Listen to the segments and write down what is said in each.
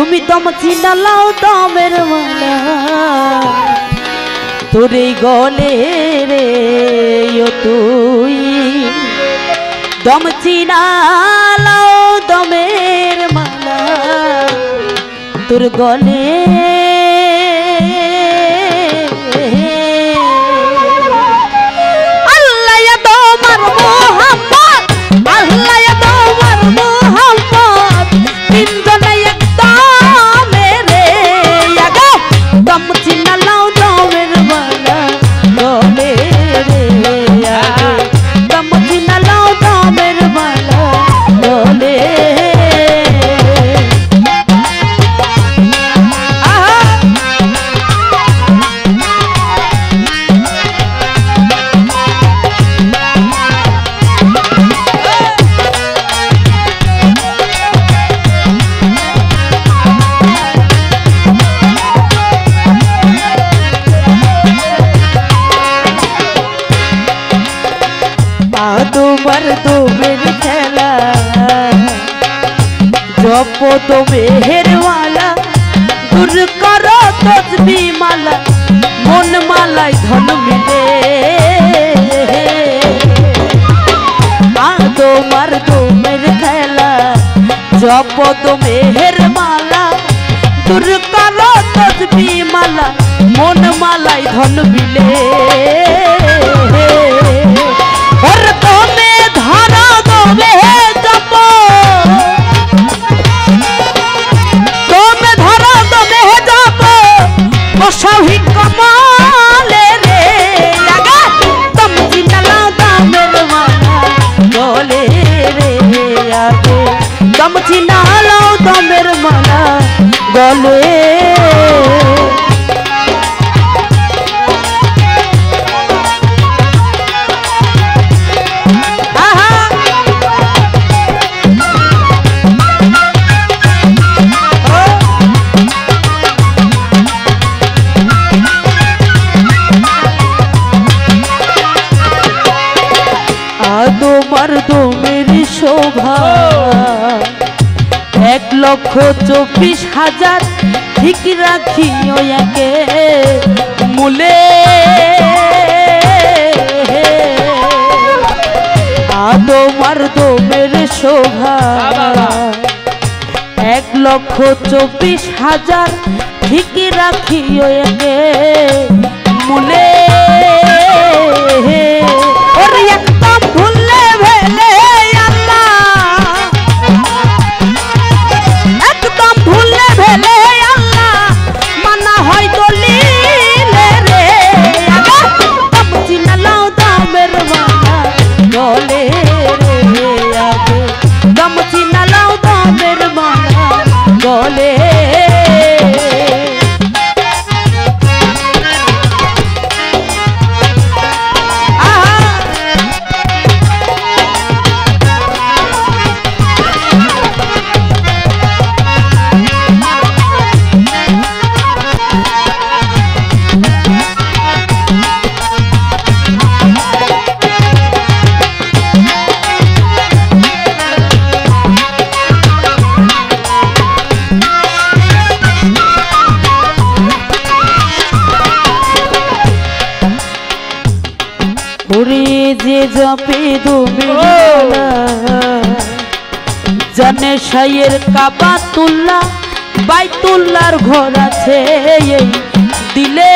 তুমি দম চিনালাও দমের মালা তোরে গলে রে ও তুই দম চিনালাও দমের মালা তোর গলে তোমার দমের খেলা জপ তো মেহেরওয়ালা দূর করো তসবি মালা মন মালাই ধন মিলে তোমার দমের খেলা জপ তো মেহেরওয়ালা দূর করো তসবি মালা মন মালাই ধন মিলে दम चिनालाओ दमेर माला गले मेरी शोभा 1,24,000 ठीक राखियो याके मूले आदो मर्दो मेरे शोभा 1,24,000 ठीक राखियो याके मूले और एकदम भूले भेले जे जपे दुमिला जाने शायर काबातुल्ला বাইতুল্লাহর ঘর আছে এই দিলে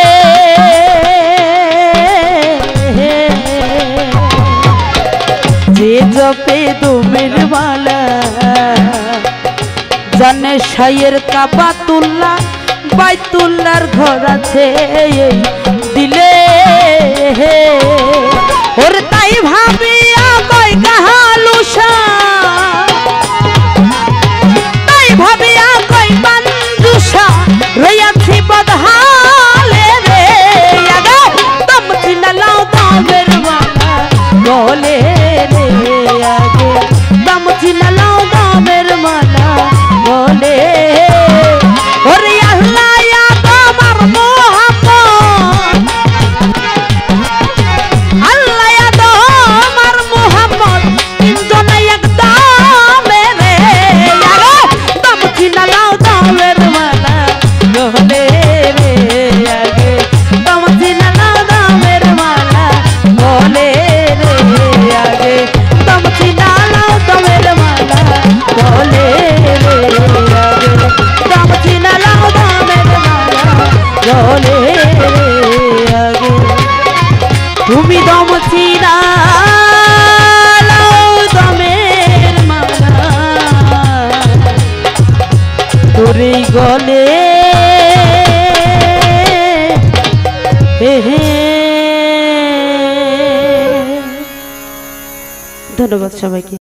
যে জপে দুমের মালা জানে শায়ের কাবাতুল্লাহ বাইতুল্লাহর ঘর আছে এই দিলে और ताई भाबिया कोई कहालुषा ताई भाबिया कोई बंदुषा रोया थी बदहाले रे यागा तुम चिनलाओ दामेर वाला गोले रे यागे तुम चिनलाओ दामेर वाला गोले और अल्लाह या दामर গলে ধন্যবাদ সবাইকে।